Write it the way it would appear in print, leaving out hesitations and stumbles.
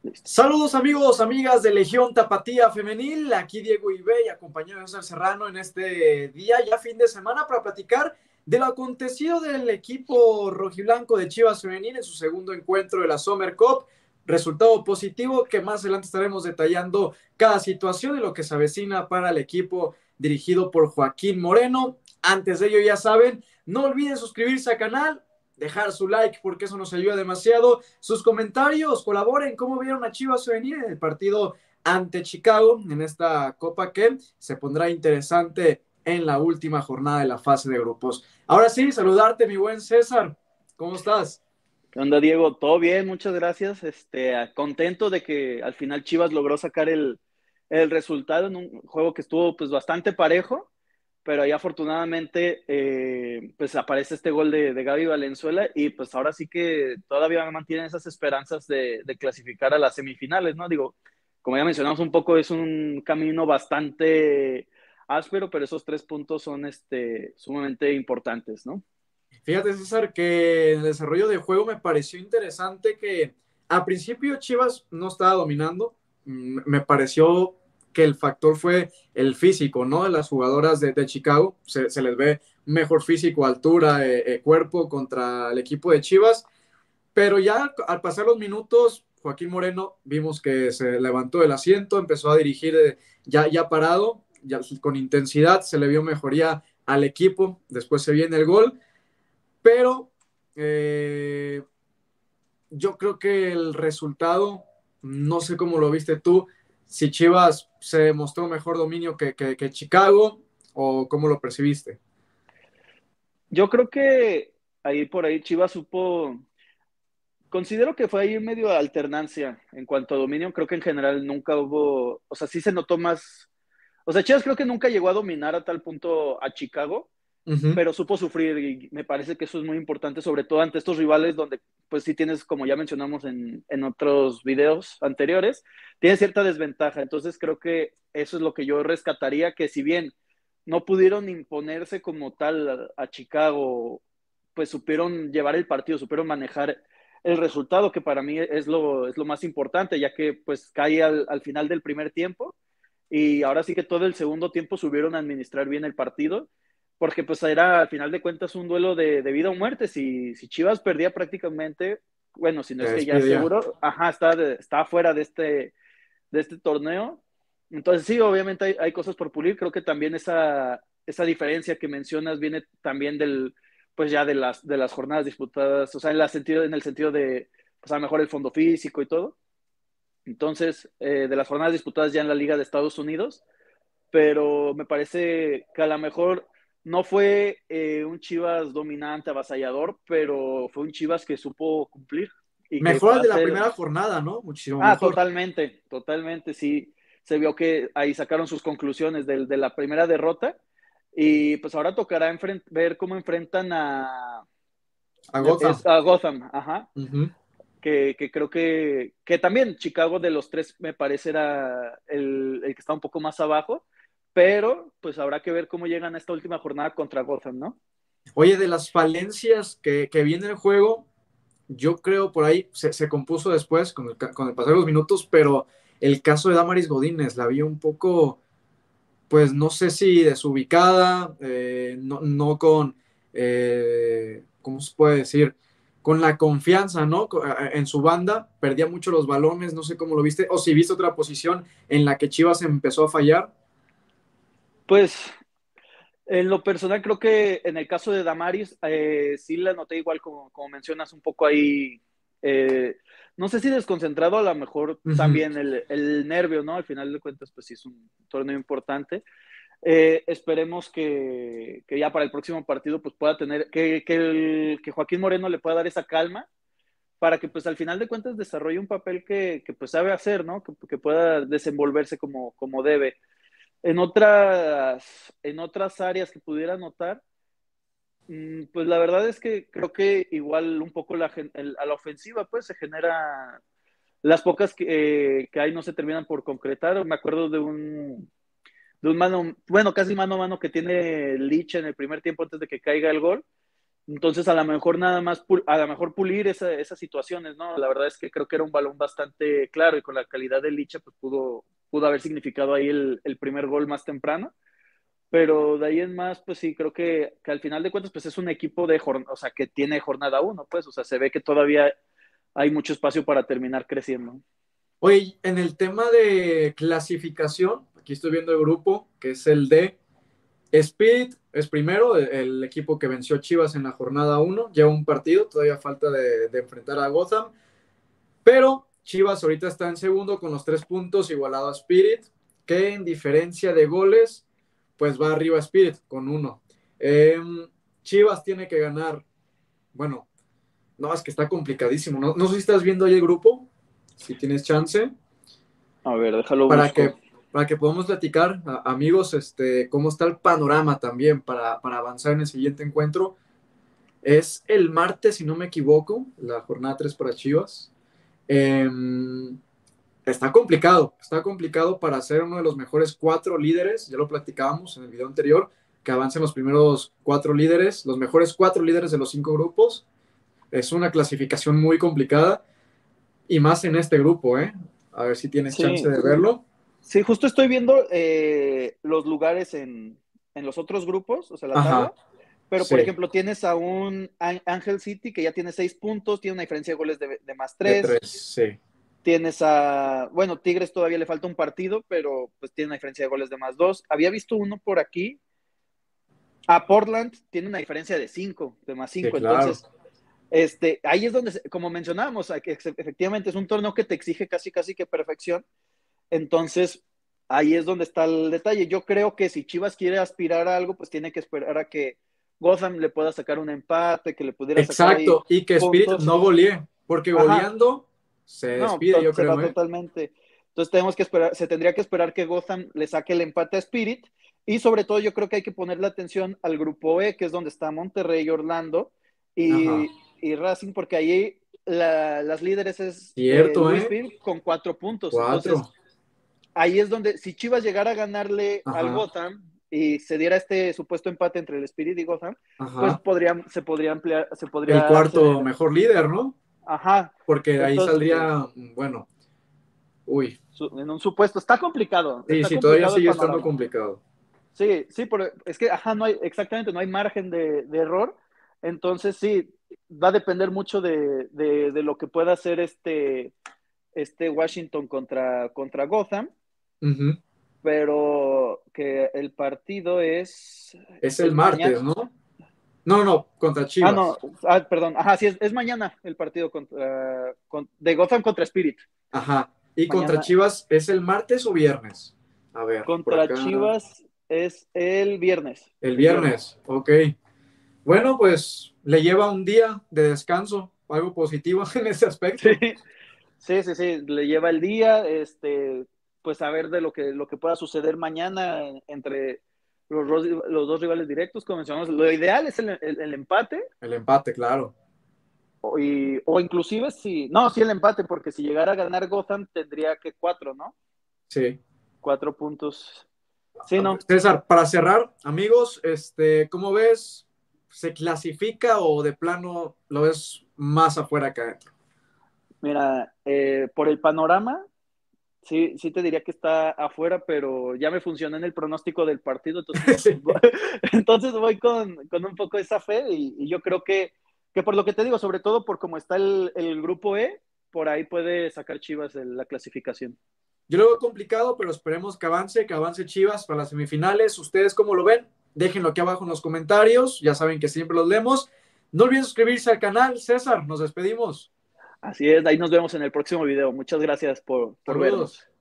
Listo. Saludos amigos, amigas de Legión Tapatía Femenil, aquí Diego Ibey, acompañado de César Serrano en este día, ya fin de semana, para platicar de lo acontecido del equipo rojiblanco de Chivas Femenil en su segundo encuentro de la Summer Cup. Resultado positivo que más adelante estaremos detallando cada situación y lo que se avecina para el equipo dirigido por Joaquín Moreno. Antes de ello, ya saben, no olviden suscribirse al canal, dejar su like porque eso nos ayuda demasiado, sus comentarios, colaboren, cómo vieron a Chivas venir en el partido ante Chicago en esta copa que se pondrá interesante en la última jornada de la fase de grupos. Ahora sí, saludarte mi buen César, ¿cómo estás? ¿Qué onda, Diego? ¿Todo bien? Muchas gracias. Contento de que al final Chivas logró sacar el resultado en un juego que estuvo pues bastante parejo, pero ahí afortunadamente pues aparece este gol de Gaby Valenzuela y pues ahora sí que todavía mantienen esas esperanzas de clasificar a las semifinales, ¿no? Digo, como ya mencionamos un poco, es un camino bastante áspero, pero esos 3 puntos son sumamente importantes, ¿no? Fíjate, César, que en el desarrollo de juego me pareció interesante que a principio Chivas no estaba dominando. Me pareció que el factor fue el físico, ¿no? De las jugadoras de Chicago. Se les ve mejor físico, altura, cuerpo contra el equipo de Chivas. Pero ya al pasar los minutos, Joaquín Moreno vimos que se levantó del asiento, empezó a dirigir ya parado, ya con intensidad, se le vio mejoría al equipo. Después se viene el gol, pero eh, yo creo que el resultado, no sé cómo lo viste tú, si Chivas se mostró mejor dominio que Chicago o cómo lo percibiste. Yo creo que ahí por ahí Chivas supo. Considero que fue ahí medio alternancia en cuanto a dominio. Creo que en general nunca hubo, o sea, sí se notó más. O sea, Chivas creo que nunca llegó a dominar a tal punto a Chicago, Uh -huh. pero supo sufrir y me parece que eso es muy importante, sobre todo ante estos rivales donde, pues sí tienes, como ya mencionamos en otros videos anteriores, tienes cierta desventaja. Entonces creo que eso es lo que yo rescataría, que si bien no pudieron imponerse como tal a Chicago, pues supieron llevar el partido, supieron manejar el resultado, que para mí es lo más importante, ya que pues cae al final del primer tiempo y ahora sí que todo el segundo tiempo subieron a administrar bien el partido, porque pues era al final de cuentas un duelo de vida o muerte. Si Chivas perdía prácticamente, bueno, si no Se es que ya despide ya. seguro, ajá, está fuera de este torneo. Entonces sí, obviamente hay cosas por pulir. Creo que también esa diferencia que mencionas viene también pues ya de las jornadas disputadas, o sea, en el sentido de, pues a lo mejor el fondo físico y todo. Entonces, de las jornadas disputadas ya en la Liga de Estados Unidos, pero me parece que a lo mejor no fue un Chivas dominante, avasallador, pero fue un Chivas que supo cumplir y que Mejor puede el de la hacer. primera jornada, ¿no? Muchísimo Ah, mejor. totalmente, totalmente, sí. Se vio que ahí sacaron sus conclusiones de la primera derrota y pues ahora tocará ver cómo enfrentan A Gotham. a Gotham, ajá, Uh -huh. que creo que también Chicago de los tres me parece era el que está un poco más abajo, pero pues habrá que ver cómo llegan a esta última jornada contra Gotham, ¿no? Oye, de las falencias que viene el juego, yo creo por ahí se compuso después con el pasar de los minutos, pero el caso de Damaris Godínez la vi un poco, pues no sé si desubicada, no con, ¿cómo se puede decir? Con la confianza, ¿no? En su banda, perdía mucho los balones, no sé cómo lo viste, o si viste otra posición en la que Chivas empezó a fallar. Pues en lo personal creo que en el caso de Damaris sí la noté igual como mencionas un poco ahí, eh, no sé si desconcentrado, a lo mejor Uh -huh. también el nervio, ¿no? Al final de cuentas pues sí es un torneo importante. Esperemos que ya para el próximo partido pues pueda tener, que Joaquín Moreno le pueda dar esa calma para que pues al final de cuentas desarrolle un papel que pues sabe hacer, ¿no? Que pueda desenvolverse como debe. En otras áreas que pudiera notar, pues la verdad es que creo que igual un poco a la ofensiva pues se genera las pocas que hay no se terminan por concretar. Me acuerdo de un mano, bueno, casi mano a mano que tiene Lich en el primer tiempo antes de que caiga el gol, Entonces, a lo mejor nada más, a lo mejor pulir esas situaciones, ¿no? La verdad es que creo que era un balón bastante claro y con la calidad de Licha, pues pudo haber significado ahí el primer gol más temprano. Pero de ahí en más, pues sí, creo que al final de cuentas, pues es un equipo o sea, que tiene jornada uno, pues, o sea, se ve que todavía hay mucho espacio para terminar creciendo. Oye, en el tema de clasificación, aquí estoy viendo el grupo, que es el D. Spirit es primero, el equipo que venció a Chivas en la jornada uno, lleva un partido, todavía falta de enfrentar a Gotham, pero Chivas ahorita está en segundo con los 3 puntos, igualado a Spirit, que en diferencia de goles, pues va arriba Spirit con 1. Chivas tiene que ganar, bueno, no, es que está complicadísimo, no sé si estás viendo ahí el grupo, si tienes chance, A ver, déjalo para busco. que, para que podamos platicar, amigos, cómo está el panorama también para avanzar en el siguiente encuentro. Es el martes, si no me equivoco, la jornada 3 para Chivas. Eh, está complicado para ser uno de los mejores 4 líderes, ya lo platicábamos en el video anterior, que avancen los primeros 4 líderes, los mejores 4 líderes de los 5 grupos. Es una clasificación muy complicada y más en este grupo, ¿eh? A ver si tienes chance Sí, de verlo. sí, justo estoy viendo los lugares en los otros grupos, o sea, la Ajá, tabla. Pero, por sí, ejemplo, tienes a un Ángel City que ya tiene 6 puntos, tiene una diferencia de goles de más de 3. 3, sí. Tienes bueno, Tigres todavía le falta un partido, pero pues tiene una diferencia de goles de más 2. Había visto uno por aquí. A Portland tiene una diferencia de 5, de más Sí, 5. claro. Entonces, ahí es donde, como mencionábamos, efectivamente es un torneo que te exige casi, casi que perfección. Entonces, ahí es donde está el detalle. Yo creo que si Chivas quiere aspirar a algo, pues tiene que esperar a que Gotham le pueda sacar un empate, que le pudiera sacar ahí Exacto, y que Spirit puntos. no golee, porque Ajá, goleando se no, despide, yo se va creo, ¿eh? totalmente. Entonces tenemos que esperar, se tendría que esperar que Gotham le saque el empate a Spirit y sobre todo yo creo que hay que ponerle atención al grupo E, que es donde está Monterrey, Orlando Ajá. y Racing, porque ahí las líderes es Cierto, ¿eh? Louisville con 4 puntos. Entonces 4. ahí es donde si Chivas llegara a ganarle al Ajá, Gotham y se diera este supuesto empate entre el Spirit y Gotham, pues ajá. se podría ampliar, se El podría cuarto acceder. mejor líder, ¿no? Ajá. Porque de ahí Entonces, saldría, bueno, uy. en un supuesto. Sí, Está sí, todavía complicado el sigue estando panorama. complicado. Sí, sí, pero es que, ajá, no hay, exactamente, no hay margen de error. Entonces, sí, va a depender mucho de lo que pueda hacer este Washington contra Gotham, Ujú. pero que el partido Es el es martes, mañana. ¿no? No, no, contra Ah, no, Chivas. perdón, ajá, sí, es mañana el partido de Gotham contra Spirit. Ajá. ¿Y contra Mañana Chivas es el martes o viernes? A ver, por contra acá. Chivas es el viernes. El El viernes. viernes, ok. Bueno, pues le lleva un día de descanso, algo positivo en ese Sí, aspecto. sí, sí, sí. Le lleva el día, pues a ver de lo que pueda suceder mañana entre los dos rivales directos, como mencionamos. Lo ideal es el empate, El empate, claro. o inclusive si, no, sí el empate, porque si llegara a ganar Gotham tendría que 4, ¿no? Sí. 4 puntos. Sí, no. César, para cerrar, amigos, ¿cómo ves? ¿Se clasifica o de plano lo ves más afuera que adentro? Mira, por el panorama, sí, sí te diría que está afuera, pero ya me funcionó en el pronóstico del partido, entonces, Sí. entonces voy con un poco esa fe y yo creo que por lo que te digo, sobre todo por cómo está el grupo E, por ahí puede sacar Chivas la clasificación. Yo lo veo complicado, pero esperemos que avance Chivas para las semifinales. ¿Ustedes cómo lo ven? Déjenlo aquí abajo en los comentarios. Ya saben que siempre los leemos. No olviden suscribirse al canal. César, nos despedimos. Así es, ahí nos vemos en el próximo video. Muchas gracias por vernos. Saludos.